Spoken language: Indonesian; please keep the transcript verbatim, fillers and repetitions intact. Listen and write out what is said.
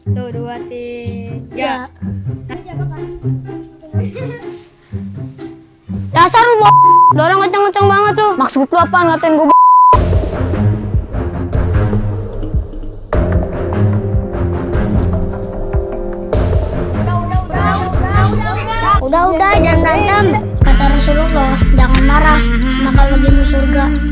Tuh, dua, tiga. Dasar lu, lu orang kenceng-kenceng banget lu. Maksud lu apaan ngatain gue? Udah, udah, jangan berantem. Kata Rasulullah, jangan marah, maka lebih surga.